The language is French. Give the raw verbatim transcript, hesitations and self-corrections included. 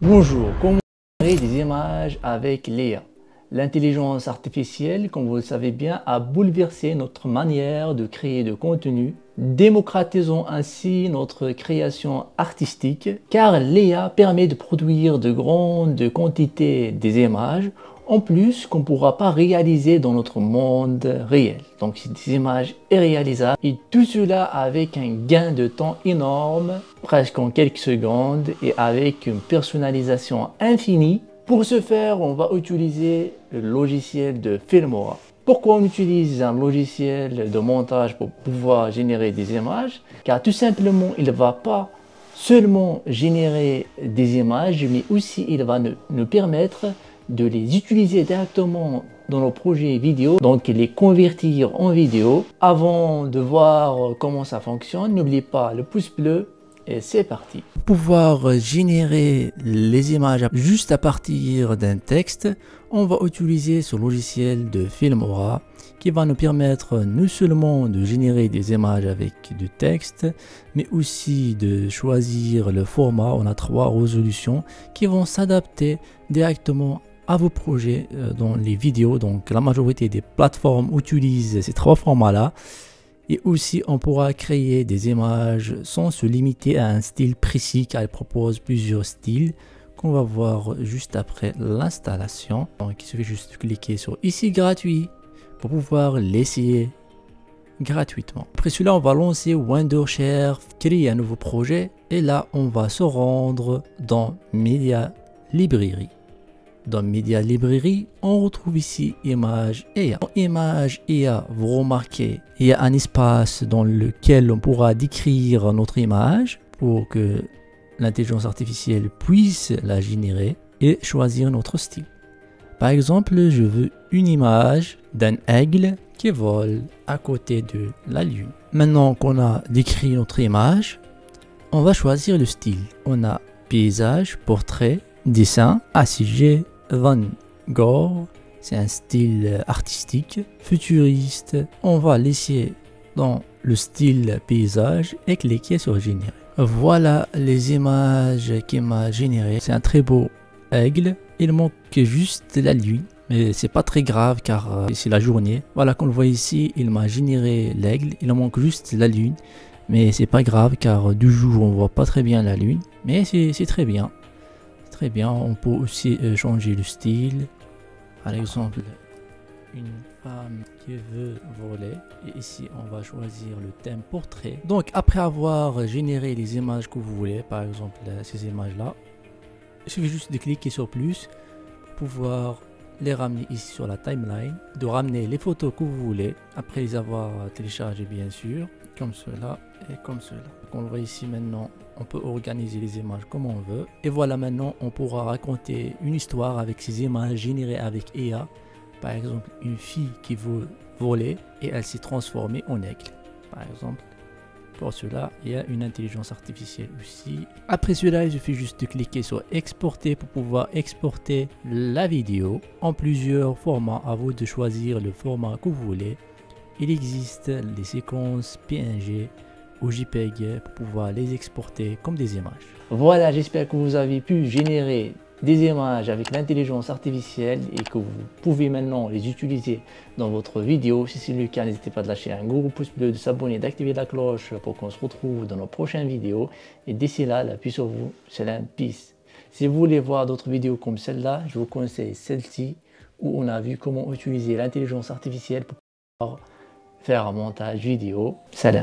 Bonjour, comment créer des images avec l'I A? L'intelligence artificielle, comme vous le savez bien, a bouleversé notre manière de créer de contenu, démocratisant ainsi notre création artistique, car l'I A permet de produire de grandes quantités des images, en plus qu'on ne pourra pas réaliser dans notre monde réel. Donc c'est des images irréalisables et tout cela avec un gain de temps énorme, presque en quelques secondes et avec une personnalisation infinie. Pour ce faire, on va utiliser le logiciel de Filmora. Pourquoi on utilise un logiciel de montage pour pouvoir générer des images? Car tout simplement, il ne va pas seulement générer des images, mais aussi il va nous, nous permettre de les utiliser directement dans nos projets vidéo, donc les convertir en vidéo. Avant de voir comment ça fonctionne, n'oubliez pas le pouce bleu et c'est parti. Pour pouvoir générer les images juste à partir d'un texte, on va utiliser ce logiciel de Filmora qui va nous permettre non seulement de générer des images avec du texte, mais aussi de choisir le format. On a trois résolutions qui vont s'adapter directement à vos projets dans les vidéos. Donc la majorité des plateformes utilisent ces trois formats là. Et aussi, on pourra créer des images sans se limiter à un style précis, car elle propose plusieurs styles qu'on va voir juste après l'installation. Donc, il suffit juste de cliquer sur ici gratuit pour pouvoir l'essayer gratuitement. Après cela, on va lancer Wondershare, créer un nouveau projet et là, on va se rendre dans Media Library. Dans Media Library, on retrouve ici Image I A. Dans Image I A, vous remarquez, il y a un espace dans lequel on pourra décrire notre image pour que l'intelligence artificielle puisse la générer et choisir notre style. Par exemple, je veux une image d'un aigle qui vole à côté de la lune. Maintenant qu'on a décrit notre image, on va choisir le style. On a paysage, portrait, dessin, A C G, Van Gogh, c'est un style artistique, futuriste. On va laisser dans le style paysage et cliquer sur générer. Voilà les images qu'il m'a générées. C'est un très beau aigle. Il manque juste la lune, mais c'est pas très grave car c'est la journée. Voilà, comme vous voyez ici, il m'a généré l'aigle. Il manque juste la lune, mais c'est pas grave car du jour on voit pas très bien la lune, mais c'est très bien. Très bien, on peut aussi euh, changer le style. Par exemple, une femme qui veut voler. Et ici, on va choisir le thème portrait. Donc, après avoir généré les images que vous voulez, par exemple ces images-là, il suffit juste de cliquer sur plus pour pouvoir les ramener ici sur la timeline, de ramener les photos que vous voulez, après les avoir téléchargées bien sûr, comme cela et comme cela. On voit ici maintenant, on peut organiser les images comme on veut. Et voilà, maintenant on pourra raconter une histoire avec ces images générées avec I A. Par exemple, une fille qui veut voler et elle s'est transformée en aigle. Par exemple, pour cela, il y a une intelligence artificielle aussi. Après cela, il suffit juste de cliquer sur exporter pour pouvoir exporter la vidéo en plusieurs formats. À vous de choisir le format que vous voulez. Il existe les séquences P N G ou J P G pour pouvoir les exporter comme des images. Voilà, j'espère que vous avez pu générer des images avec l'intelligence artificielle et que vous pouvez maintenant les utiliser dans votre vidéo. Si c'est le cas, n'hésitez pas à lâcher un gros pouce bleu, de s'abonner, d'activer la cloche pour qu'on se retrouve dans nos prochaines vidéos. Et d'ici là, la paix sur vous, salam, peace. Si vous voulez voir d'autres vidéos comme celle-là, je vous conseille celle-ci où on a vu comment utiliser l'intelligence artificielle pour pouvoir faire un montage vidéo. Salam.